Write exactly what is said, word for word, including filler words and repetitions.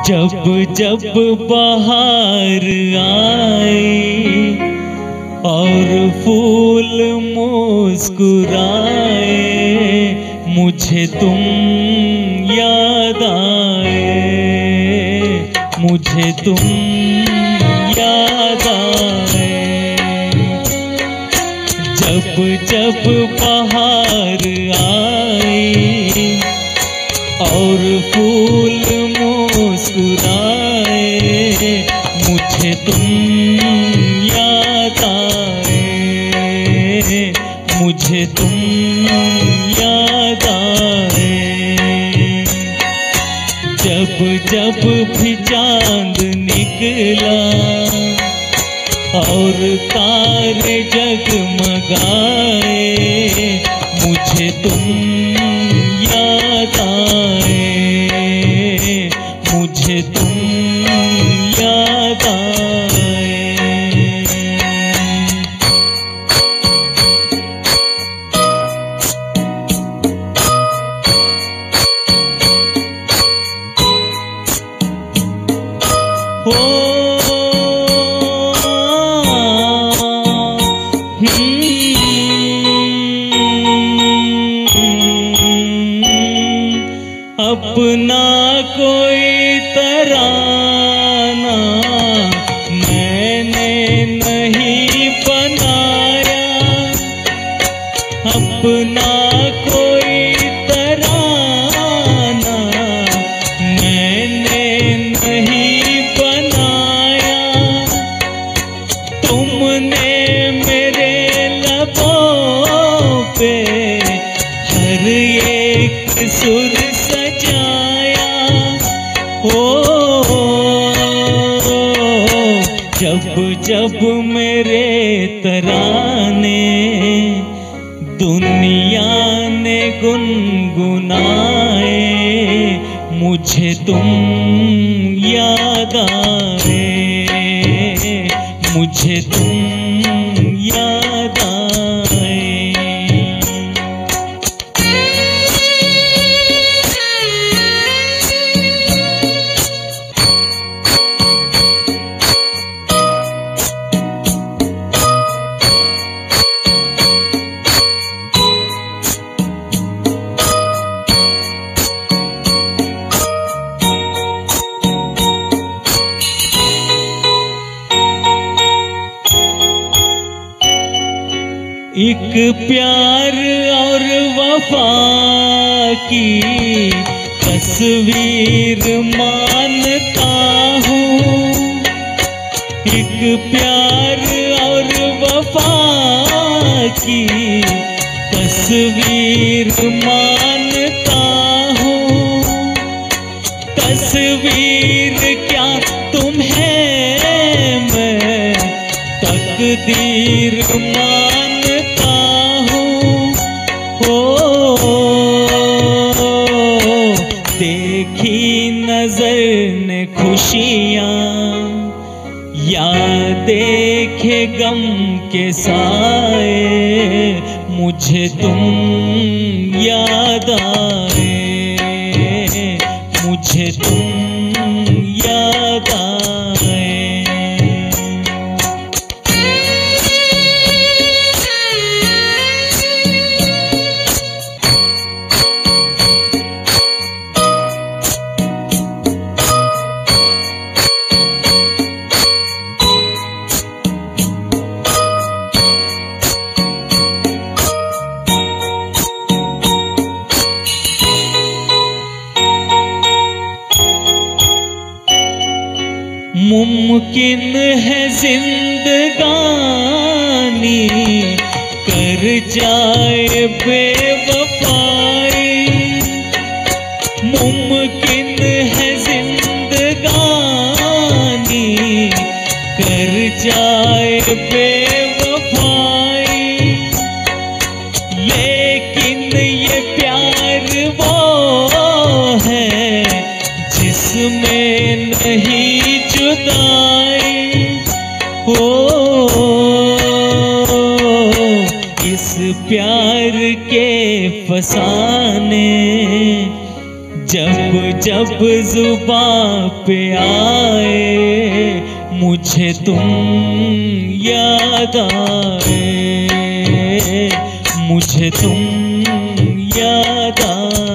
जब जब बहार आए और फूल मुस्कुराए, मुझे तुम याद आए, मुझे तुम याद आए। जब जब बहार आए और फूल मुस्कुराए, मुझे तुम याद आए, मुझे तुम याद आए। जब जब भी चांद निकला और तारे जगमगाए, मुझे तुम याद आए, मुझे तुम याद आए। हो अपना कोई तराना मैंने नहीं बनाया, अपना कोई तराना मैंने नहीं बनाया। तुमने मेरे लबों पे हर एक सुर सजाया। ओ जब जब मेरे तराने दुनिया ने गुनगुनाए, मुझे तुम याद आए, मुझे तुम याद आए। एक प्यार और वफा की तस्वीर मानता हूँ, एक प्यार और वफा की तस्वीर मानता हूँ। तस्वीर क्या तुम्हें मैं तकदीर मानता हूँ। ओ देखी नजर ने खुशियाँ या देखे गम के साए, मुझे तुम याद आए, मुझे तुम याद आए। मुमकिन है जिंदगानी कर जाए बेवफाई, मुमकिन है जिंदगानी कर जाए बेवफाई। लेकिन ये प्यार वो है जिसमें नहीं जुदाई। हो इस प्यार के फसाने जब जब जुबां पे आए मुझे तुम याद आए, मुझे तुम याद आए।